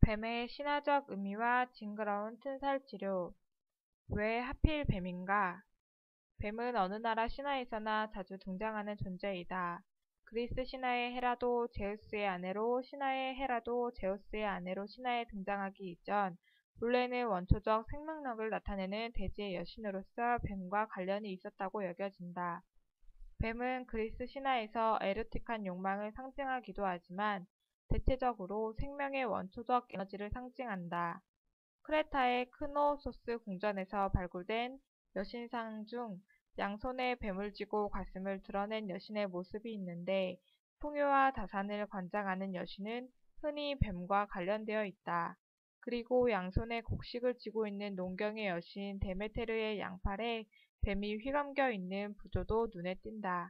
뱀의 신화적 의미와 징그러운 튼살 치료. 왜 하필 뱀인가? 뱀은 어느 나라 신화에서나 자주 등장하는 존재이다. 그리스 신화의 헤라도 제우스의 아내로, 신화의 헤라도 제우스의 아내로 신화에 등장하기 이전 본래는 원초적 생명력을 나타내는 대지의 여신으로서 뱀과 관련이 있었다고 여겨진다. 뱀은 그리스 신화에서 에로틱한 욕망을 상징하기도 하지만 대체적으로 생명의 원초적 에너지를 상징한다. 크레타의 크노소스 궁전에서 발굴된 여신상 중 양손에 뱀을 쥐고 가슴을 드러낸 여신의 모습이 있는데, 풍요와 다산을 관장하는 여신은 흔히 뱀과 관련되어 있다. 그리고 양손에 곡식을 쥐고 있는 농경의 여신 데메테르의 양팔에 뱀이 휘감겨 있는 부조도 눈에 띈다.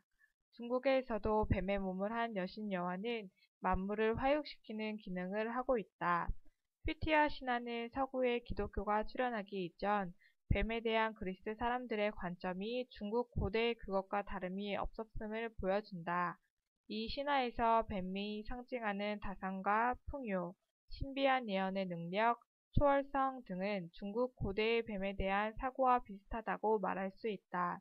중국에서도 뱀의 몸을 한 여신 여화는 만물을 화육시키는 기능을 하고 있다. 휘티아 신화는 서구에 기독교가 출현하기 이전 뱀에 대한 그리스 사람들의 관점이 중국 고대의 그것과 다름이 없었음을 보여준다. 이 신화에서 뱀이 상징하는 다산과 풍요, 신비한 예언의 능력, 초월성 등은 중국 고대의 뱀에 대한 사고와 비슷하다고 말할 수 있다.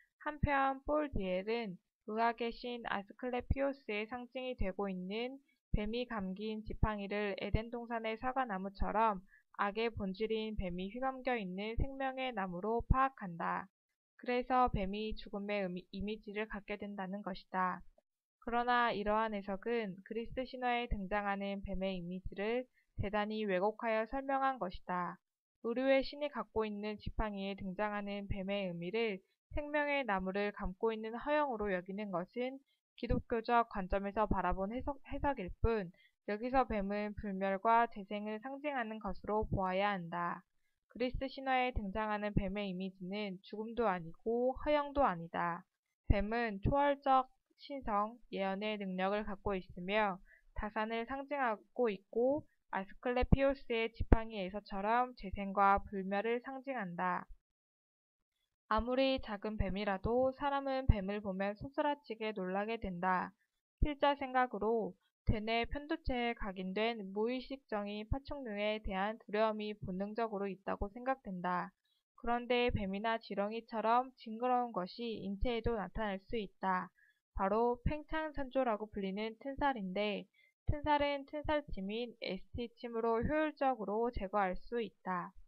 한편 폴 디엘은 의학의 신 아스클레피오스의 상징이 되고 있는 뱀이 감긴 지팡이를 에덴 동산의 사과나무처럼 악의 본질인 뱀이 휘감겨 있는 생명의 나무로 파악한다. 그래서 뱀이 죽음의 이미지를 갖게 된다는 것이다. 그러나 이러한 해석은 그리스 신화에 등장하는 뱀의 이미지를 대단히 왜곡하여 설명한 것이다. 의류의 신이 갖고 있는 지팡이에 등장하는 뱀의 의미를 생명의 나무를 감고 있는 허영으로 여기는 것은 기독교적 관점에서 바라본 해석일 뿐, 여기서 뱀은 불멸과 재생을 상징하는 것으로 보아야 한다. 그리스 신화에 등장하는 뱀의 이미지는 죽음도 아니고 허영도 아니다. 뱀은 초월적 신성, 예언의 능력을 갖고 있으며 다산을 상징하고 있고, 아스클레피오스의 지팡이에서처럼 재생과 불멸을 상징한다. 아무리 작은 뱀이라도 사람은 뱀을 보면 소스라치게 놀라게 된다. 필자 생각으로 대뇌 편두체에 각인된 무의식적인 파충류에 대한 두려움이 본능적으로 있다고 생각된다. 그런데 뱀이나 지렁이처럼 징그러운 것이 인체에도 나타날 수 있다. 바로 팽창산조라고 불리는 튼살인데, 튼살은 튼살침인 에스티침으로 효율적으로 제거할 수 있다.